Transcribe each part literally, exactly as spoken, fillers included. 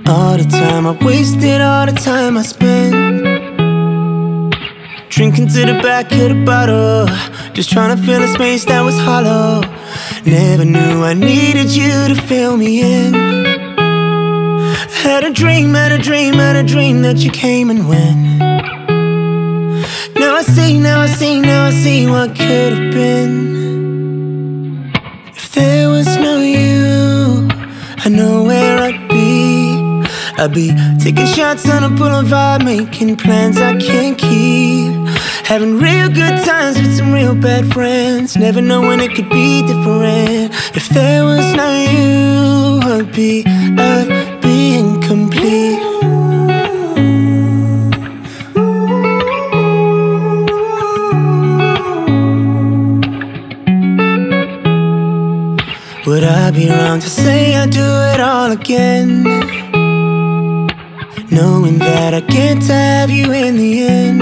All the time I wasted, all the time I spent drinking to the back of the bottle, just trying to fill a space that was hollow. Never knew I needed you to fill me in. Had a dream, had a dream, had a dream that you came and went. Now I see, now I see, now I see what could have been. If there was no you, I know where I'd be. I'd be taking shots on a boulevard, making plans I can't keep, having real good times with some real bad friends, never knowing it could be different. If there was no you, I'd be, I'd be incomplete. Would I be wrong to say I'd do it all again, knowing that I can't have you in the end?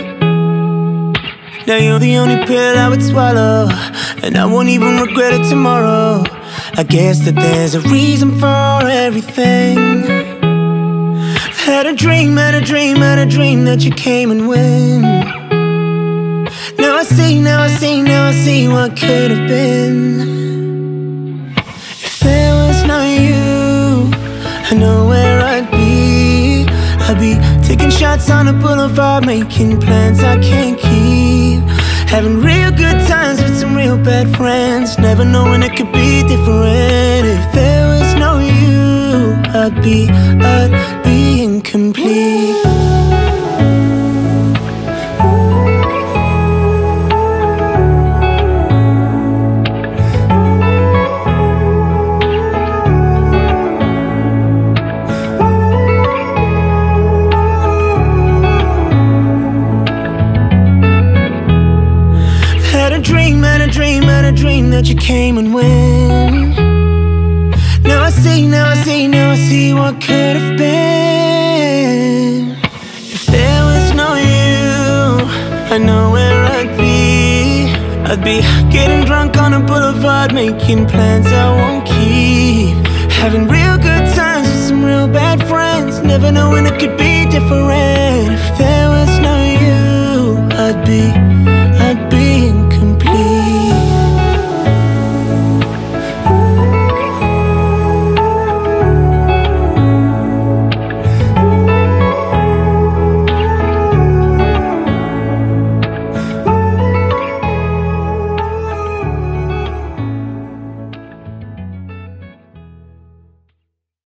Now you're the only pill I would swallow, and I won't even regret it tomorrow. I guess that there's a reason for everything. Had a dream, had a dream, had a dream that you came and went. Now I see, now I see, now I see what could have been. If there was no you, I know where I'd be. I'd be taking shots on a boulevard, making plans I can't keep, having real good times with some real bad friends, never knowing it could be different. If there was no you, I'd be, I'd be incomplete. Dream, had a dream, had a dream that you came and went. Now I see, now I see, now I see what could have been. If there was no you, I know where I'd be. I'd be getting drunk on a boulevard, making plans I won't keep, having real good times with some real bad friends, never knowing it could be different. If there was no you, I'd be